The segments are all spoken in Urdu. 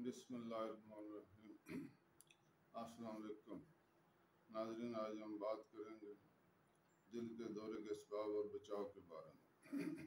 بسم اللہ الرحمن الرحیم۔ السلام علیکم ناظرین، آج ہم بات کریں گے دل کے دورے کے اسباب اور بچاؤ کے بارے میں۔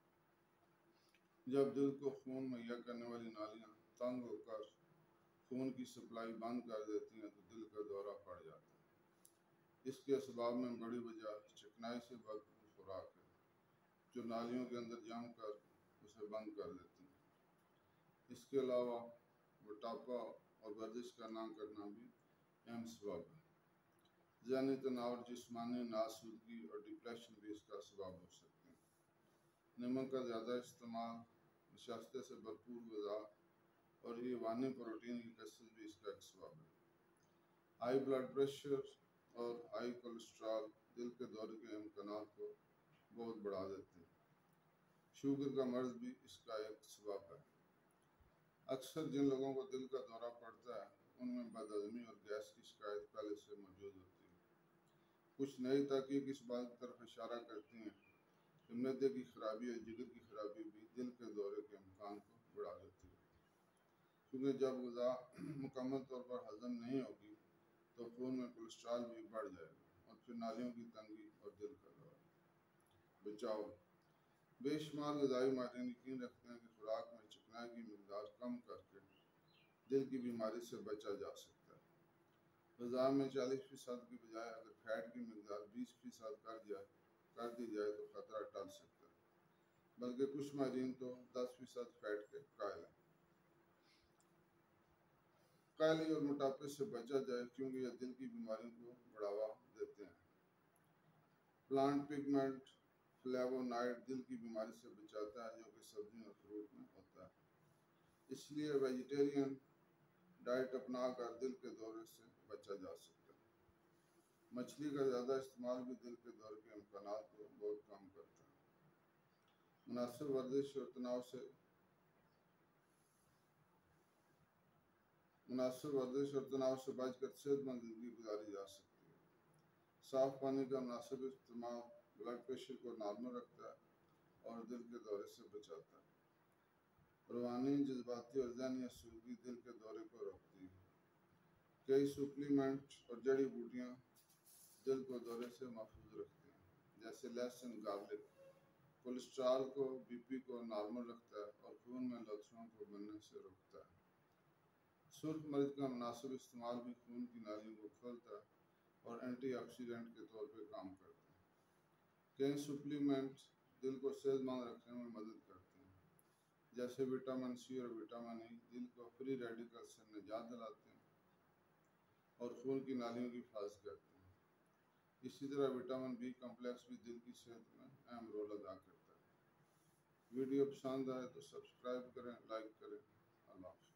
جب دل کو خون مہیا کرنے والی نالیاں تنگ ہو کر خون کی سپلائی بند کر دیتی ہیں تو دل کا دورہ پڑ جاتا ہے۔ اس کے اسباب میں بڑی وجہ چکنائی سے بھرپور خوراک ہے، جو نالیوں کے اندر جم کر اسے بند کر دیتی ہیں۔ اس کے علاوہ موٹاپا اور ورزش کا نہ کرنا بھی اہم سبب ہے۔ ذہنی تناؤ اور جسمانی ناسودگی اور ڈپریشن بھی اس کا سبب ہو سکتے ہیں۔ نمک کا زیادہ استعمال، نشاستہ سے بھرپور غذا اور حیوانی پروٹین کی کثرت بھی اس کا ایک سبب ہے۔ ہائی بلڈ پریشر اور ہائی کولیسٹرول دل کے دورے کے امکانات کو بہت بڑھا دیتے ہیں۔ شوگر کا مرض بھی اس کا ایک سبب ہے۔ اکثر جن لوگوں کو دل کا دورہ پڑتا ہے ان میں بد ہضمی اور گیس کی شکایت پہلے سے موجود ہوتی ہے۔ کچھ نئی تحقیق اس بات کی طرف اشارہ کرتی ہیں کہ معدے کی خرابی اور جگر کی خرابی بھی دل کے دورے کے امکان کو بڑھا دیتی ہے، کیونکہ جب غذا مکمل طور پر ہضم نہیں ہوگی تو خون میں کولیسٹرول بھی بڑھ جائے گا اور پھر نالیوں کی تنگی اور دل کا دورہ۔ بچاؤ: بے شمار غذائی ماہرین یقین رکھتے ہیں کہ خوراک میں چکنائی کی مقدار کم کر کے دل کی بیماری سے بچا جا سکتا ہے۔ غذا میں 40% کی بجائے اگر فیٹ کی مقدار 20% کر دی جائے تو خطرہ ٹل سکتا ہے، بلکہ کچھ ماہرین تو 10% فیٹ کے قائل ہیں۔ کاہلی اور موٹاپے سے بچا جائے کیونکہ یہ دل کی بیماریوں کو بڑھاوا دیتے ہیں۔ پلانٹ پیگمنٹ فلیوونائڈ دل کی بیماری سے بچاتا ہے، جو کہ سبزیوں اور فروٹ میں ہوتا ہے۔ اس لیے ویجیٹیرین ڈائٹ اپنا کر دل کے دورے سے بچا جا سکتا ہے۔ مچھلی کا زیادہ استعمال بھی دل کے دورے کے امکانات کو بہت کم کرتا ہے۔ مناسب ورزش اور تناؤ سے بچ کر صحت مند زندگی گزاری جا سکتی ہے۔ صاف پانی کا مناسب استعمال بلڈ پریشر کو نارمل رکھتا ہے اور دل کے دورے سے بچاتا ہے۔ روحانی، جذباتی اور ذہنی آسودگی دل کے دورے کو روکتی ہے۔ کئی سپلیمنٹ اور جڑی بوٹیاں دل کو دورے سے محفوظ رکھتے ہیں، جیسے لہسن گارلک کولیسٹرول کو بی پی کو نارمل رکھتا ہے اور خون میں لوتھڑوں کو بننے سے روکتا ہے۔ سرخ مرچ کا مناسب استعمال بھی خون کی نالیوں کو کھولتا ہے اور اینٹی آکسیڈنٹ کے طور پہ کام کرتا ہے۔ کئی سپلیمنٹ دل کو صحت مند رکھنے میں مدد کرتے ہیں، جیسے وٹامن سی اور وٹامن ای دل کو فری ریڈیکل سے نجات دلاتے ہیں اور خون کی نالیوں کی حفاظت کرتے ہیں۔ اسی طرح وٹامن بی کمپلیکس بھی دل کی صحت میں اہم رول ادا کرتا ہے۔ ویڈیو پسند آئے تو سبسکرائب کریں، لائک کریں۔ اللہ حافظ۔